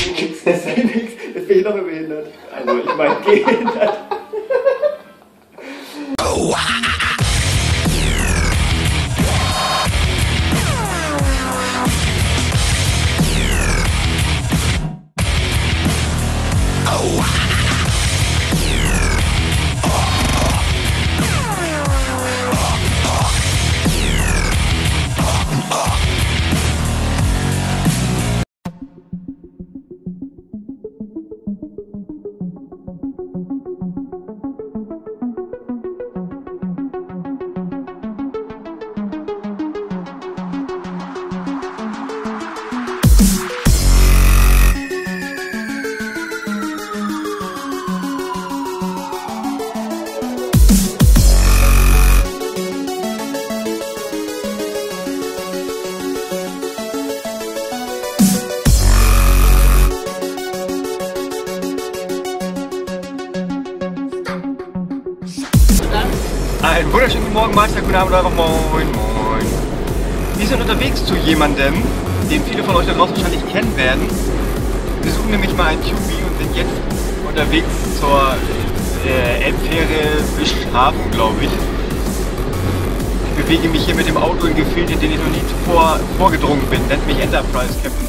Das bin ich noch behindert. Also ich meine gehindert. Oh. Einen wunderschönen guten Morgen, Mahlzeit, guten Abend, moin, moin. Wir sind unterwegs zu jemandem, den viele von euch da draußen wahrscheinlich kennen werden. Wir suchen nämlich mal einen QB und sind jetzt unterwegs zur Elbfähre Bischhafen, glaube ich. Ich bewege mich hier mit dem Auto in Gefilden, in denen ich noch nie zuvor vorgedrungen bin. Nennt mich Enterprise Captain.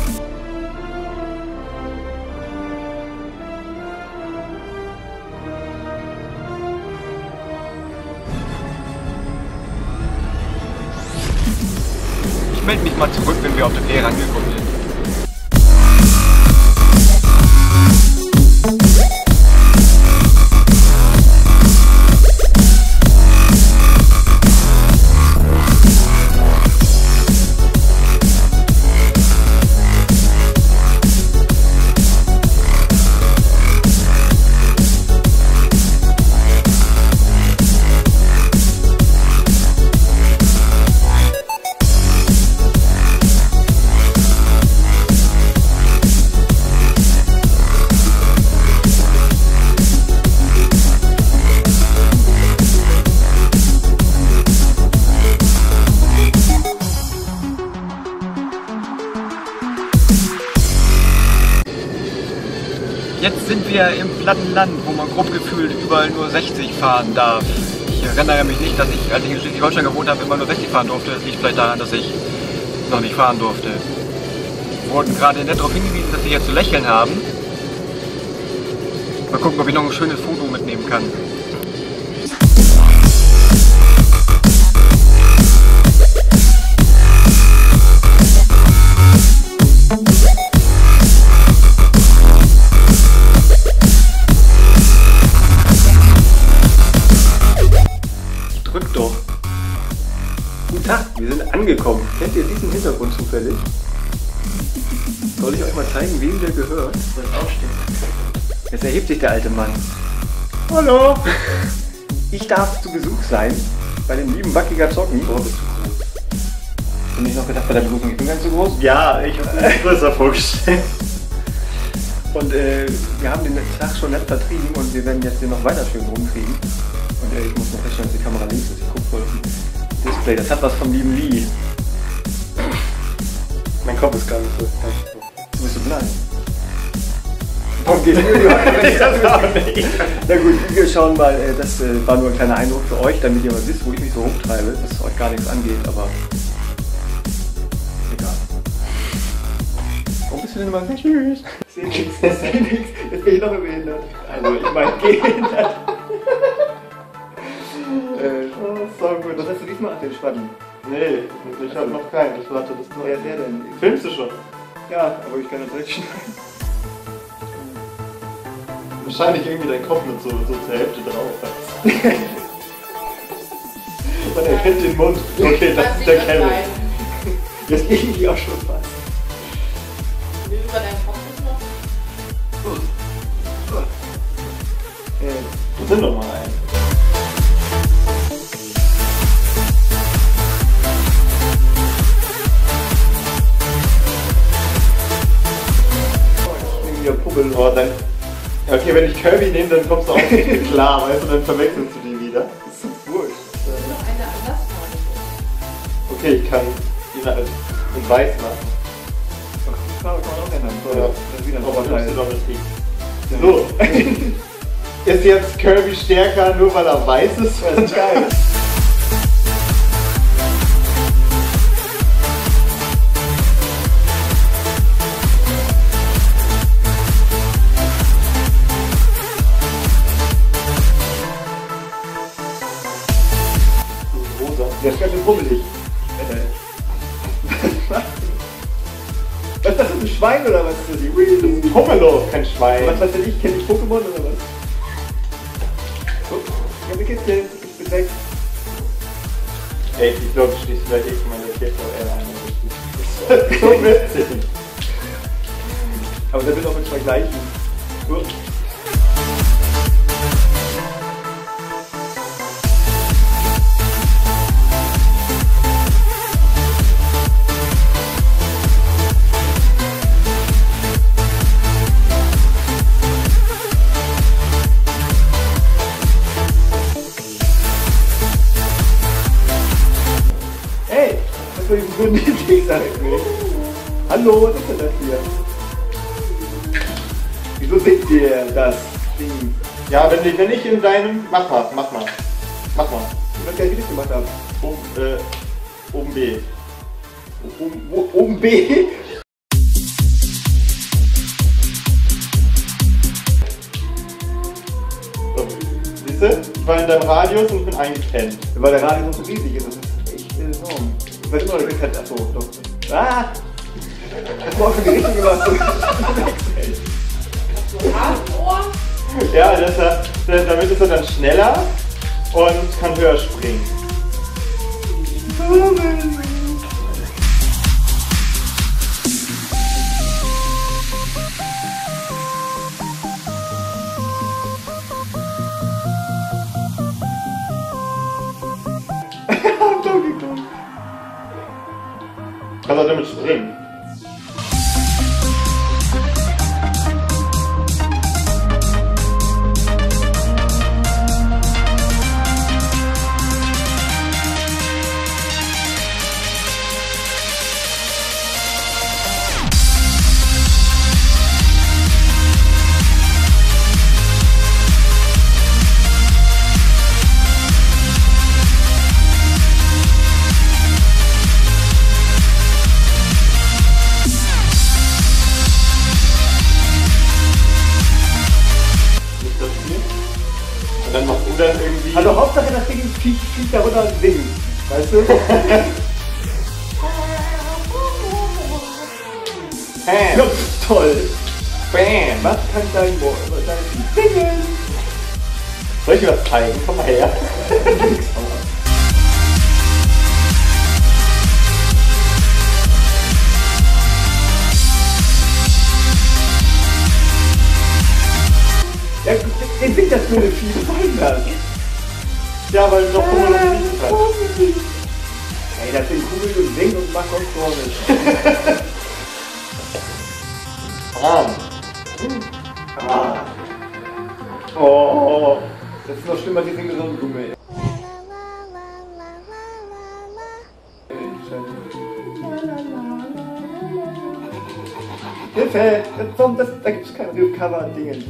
Ich melde mich mal zurück, wenn wir auf der Fähre angekommen sind. Jetzt sind wir im platten Land, wo man grob gefühlt überall nur 60 fahren darf. Ich erinnere mich nicht, dass ich, als ich in Schleswig-Holstein gewohnt habe, immer nur 60 fahren durfte. Das liegt vielleicht daran, dass ich noch nicht fahren durfte. Wir wurden gerade nett darauf hingewiesen, dass sie hier zu lächeln haben. Mal gucken, ob ich noch ein schönes Foto mitnehmen kann. Drück doch. Guten Tag, wir sind angekommen. Kennt ihr diesen Hintergrund zufällig? Soll ich euch mal zeigen, wem der gehört? Das aufstehen. Jetzt erhebt sich der alte Mann. Hallo! Ich darf zu Besuch sein bei dem lieben Wackiger Zocken. Oh, bist du groß. Hast du nicht noch gedacht bei der Begrüßung, ich bin ganz so groß? Ja, ich habe mich größer vorgestellt. Und wir haben den Tag schon nett vertrieben und wir werden jetzt den noch weiter schön rumkriegen. Und ich muss noch feststellen, dass die Kamera links ist. Ich gucke voll auf dem Display. Das hat was vom lieben Lee. Mein Kopf ist gar nicht so. Du bist so blind. Okay, na gut, wir schauen mal. Das war nur ein kleiner Eindruck für euch, damit ihr mal wisst, wo ich mich so rumtreibe. Dass es euch gar nichts angeht, aber egal. Warum bist du denn immer gesagt? Tschüss. Ich sehe nichts, das sehe nichts. Jetzt bin ich noch behindert. Also ich meine gehindert. So gut. Was hast du diesmal an den Spannen? Nee, ich habe noch keinen. Ich warte, das Wer ist der denn? Filmst du schon? Ja, aber ich kann das direkt schneiden. Wahrscheinlich irgendwie dein Kopf mit so zur Hälfte drauf. Man erkennt den Mund. Okay, das ist der Kevin. Jetzt gehe ich auch schon fast. Wie über deinen Kopf ist noch? Nimm doch mal einen. Oh, dann, okay, wenn ich Kirby nehme, dann kommst du auch nicht klar, weißt du, dann verwechselst du die wieder. Das ist wurscht. Noch eine andersfarbige. Okay, ich kann ihn halt in weiß machen. Farbe kann man auch ändern. So, Ja. das ist wieder ein Aber Vorteil. nimmst du doch mit X. So. Ist jetzt Kirby stärker, nur weil er weiß ist? Das ist geil. Rosa. Der ist ganz schön rummelig. Was ist das, ein Schwein oder was? Das ist ein Pomelo, kein Schwein. Was denn ich? Kenn ich Pokémon oder was? Guck, ich hab eine Kiste, ich bin weg. Ey, ich glaube, du schließt vielleicht echt mal eine TVL ein. So witzig. Aber der will auch mit vergleichen. Gut. Hey, das war die grüne Idee, sag ich mir. Hallo, was ist denn das hier? Wieso singt ihr das Ding? Ja, wenn ich in deinem... Mach mal. Ich weiß gar nicht, wie ich das gemacht habe. Oben B. Oben B? So, siehst du? Ich war in deinem Radius und bin eingepennt. Weil der Radio so riesig ist, das ist echt enorm. Ich weiß immer noch nicht, achso, doch. Ah! Das war auch schon die Richtung gemacht. Haseohr? Ja, damit ist er dann schneller und kann höher springen. Kannst auch damit springen. Und dann machst du dann irgendwie... Also Hauptsache das Ding fliegt da runter und singt. Weißt du? Ja, toll. Bam! Was kann dein Wort? Singen! Soll ich dir was zeigen? Komm mal her. Ja, den singt das blöde Vieh, was soll das? Ja, weil du noch Pomelo fliegen kannst. Ey, das Ding kugelt und singt und macht sonst gar nichts. Ah. Oh, das ist noch schlimmer, die singen so ein Gummel. Hilfe! Da gibt es kein Cover-Dingen.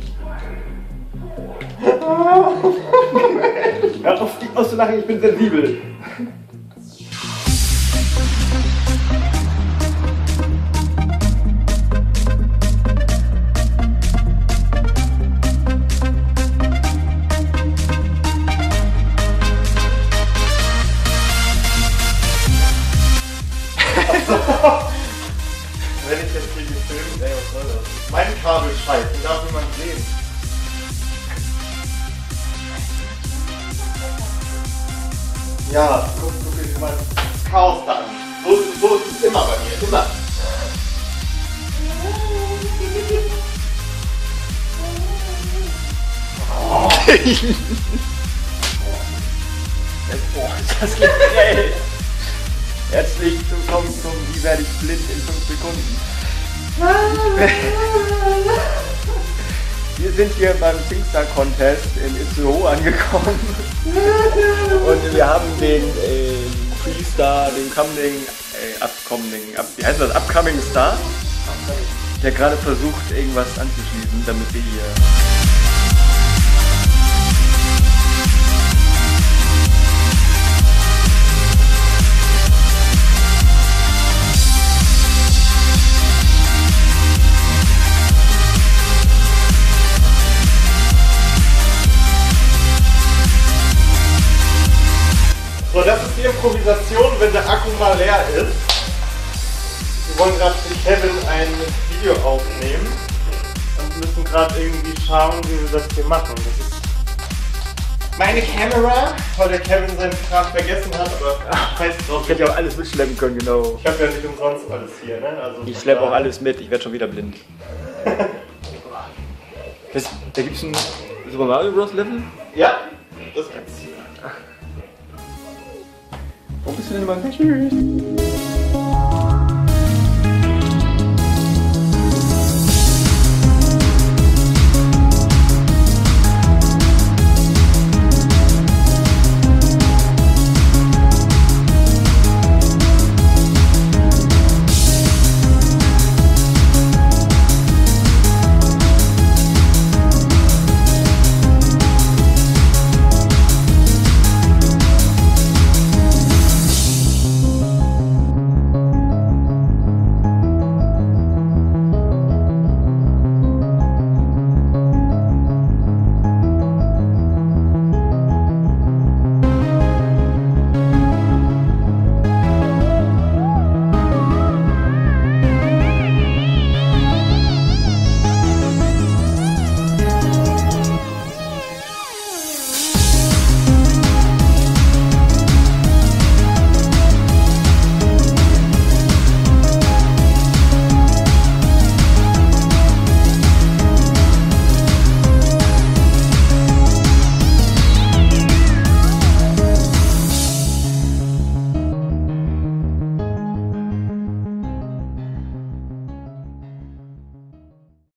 Hör auf auszulachen, ich bin sensibel. Wenn ich jetzt hier gefilmt, ey, was soll das? Mein Kabel schreit, den darf niemand sehen. Ja, guck dir mal das Chaos da an. So ist es immer bei mir, immer. Boah, ist das geil. Herzlich willkommen zum Wie werde ich blind in 5 Sekunden. Wir sind hier beim Singstar Contest in Itzehoe angekommen und wir haben den Pre-Star, den Upcoming Star Der gerade versucht, irgendwas anzuschließen, damit wir hier... So, das ist die Improvisation, wenn der Akku mal leer ist. Wir wollen gerade für Kevin ein Video aufnehmen und müssen gerade irgendwie schauen, wie wir das hier machen. Das ist meine Kamera, weil der Kevin seinen Kram vergessen hat, aber scheiß drauf. Ich hätte ja auch alles mitschleppen können, genau. Ich habe ja nicht umsonst alles hier, ne? Also Ich schleppe auch alles mit, ich werde schon wieder blind. Da gibt es ein Super Mario Bros. Level? Ja, das gibt's. Warum bist du denn immer weg? Tschüss.